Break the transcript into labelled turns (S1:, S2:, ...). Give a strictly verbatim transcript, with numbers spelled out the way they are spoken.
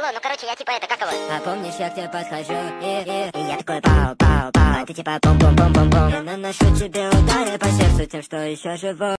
S1: алло, ну короче, я типа это, как его?
S2: А помнишь, я к тебе подхожу, и, и, и я такой пау, пау, пау, а ты типа бум-бум-бум-бум-бум. Я наношу тебе удары по сердцу тем, что еще живу.